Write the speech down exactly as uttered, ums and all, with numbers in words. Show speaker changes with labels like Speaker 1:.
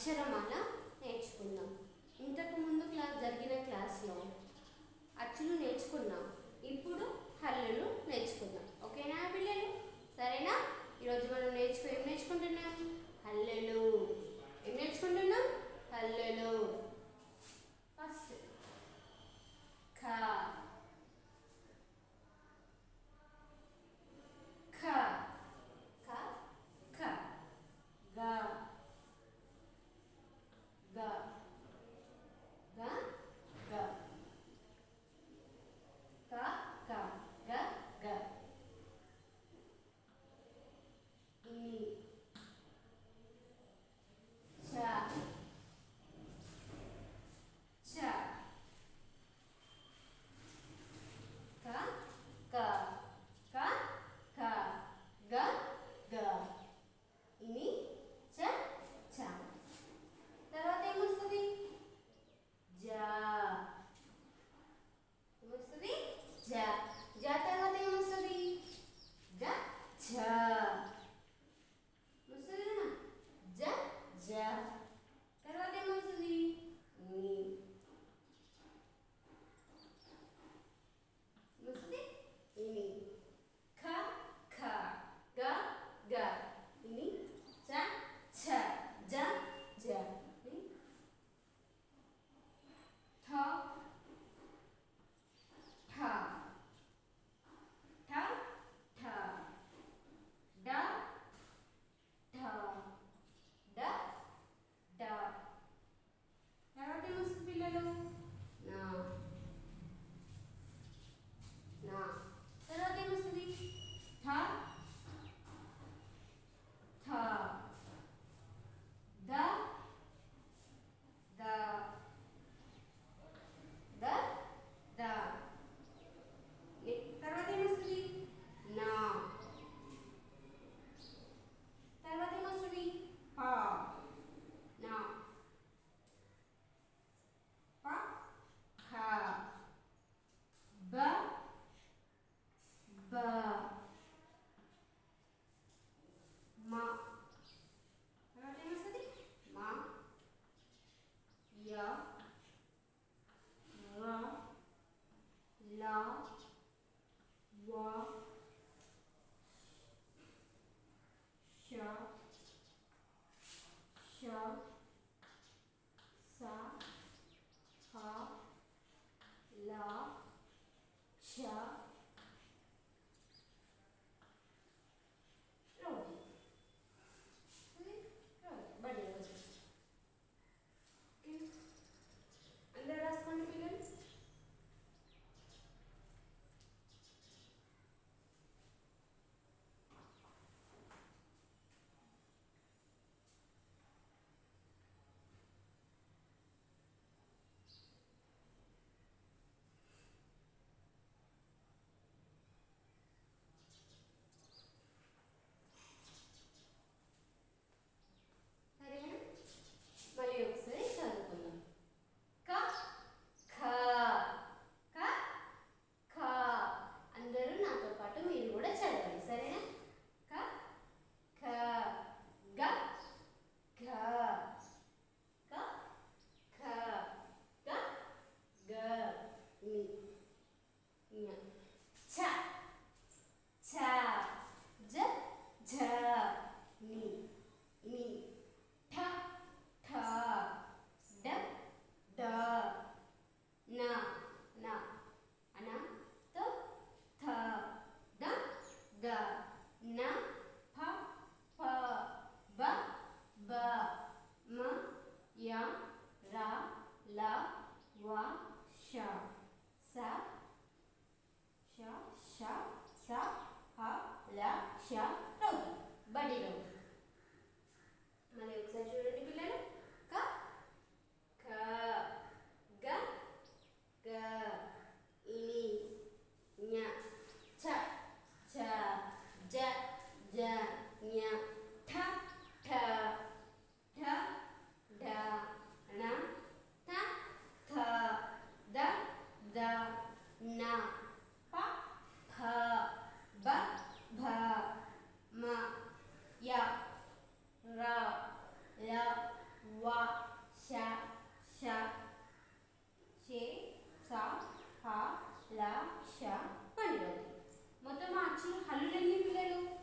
Speaker 1: అక్షరమాల నేర్చుకుందాం. ఇంతకు ముందు క్లాస్ జరిగిన క్లాస్లో అచ్చులు నేర్చుకున్నాం. ఇప్పుడు హల్లులు నేర్చుకుందాం. ఓకేనా పిల్లలు? సరేనా? ఈరోజు మనం నేర్చుకో ఏం నేర్చుకుంటున్నాం? హల్లులు. ఏం నేర్చుకుంటున్నాం? హల్లులు. ఫస్ట్ ఖ ఖ ఖ ఖ గ గ గ గ క క గ గ ఇ చ చ క క క ఖ గ గ ఇని చ చ. తర్వాత ఏమొస్తుంది? జ ఏమొస్తుంది? జ జ తర్వాత ఏమొస్తుంది? జ ఝ వస్తుంది కదా? జ జ తర్వాత ఏమొస్తుంది? ని వస్తుంది ఇని ఖ ఖ గ గ ఇని చ ఛ జ జ ని ఠ ఠ ఠ ఠ డ ఢ డ డ. తర్వాత ఏమొస్తుంది పిల్లలు? నా నా తర్వాత ఏమొస్తుంది? ఠ ఠ ద ద ద ద. తర్వాత ఏమొస్తుంది? నా తర్వాత ఏమొస్తుంది? ప నా ప ఖ బ బ మ తర్వాత ఏమొస్తుంది? మ య ర ల వ ష ష స హ ల ఛ ర. బడి అందరూ రాసుకోండి పిల్లలు. సరేనా? మళ్ళీ ఒకసారి చదువుకుందాం. క ఖ క ఖ. అందరూ నాతో పాటు మీరు కూడా చదవండి. సరేనా? క ఖ గ ఘ క ఖ గ గ ని ఞ ఛ ఛ జ ఝ ని ని ఠ ఠ డ డ న న అన త థ ద ద న ఫ ఫ బ బ మ య ర ల వ ష స ష ష స హ ల ష ర. బడి రౌ. మళ్ళీ ఒకసారి చూడండి పిల్లలు. క ఖ గ గ ఇని ఞ ఛ ఛ జ జ ఞ ఠ ఠ ఢ ఢ ణ థ థ ద ద న ప ఫ బ భ మ య ష ష షే స హ ల ష పండుగ. మొత్తం ఆ అచ్చులు హల్లులు ఎన్ని పిల్లలు?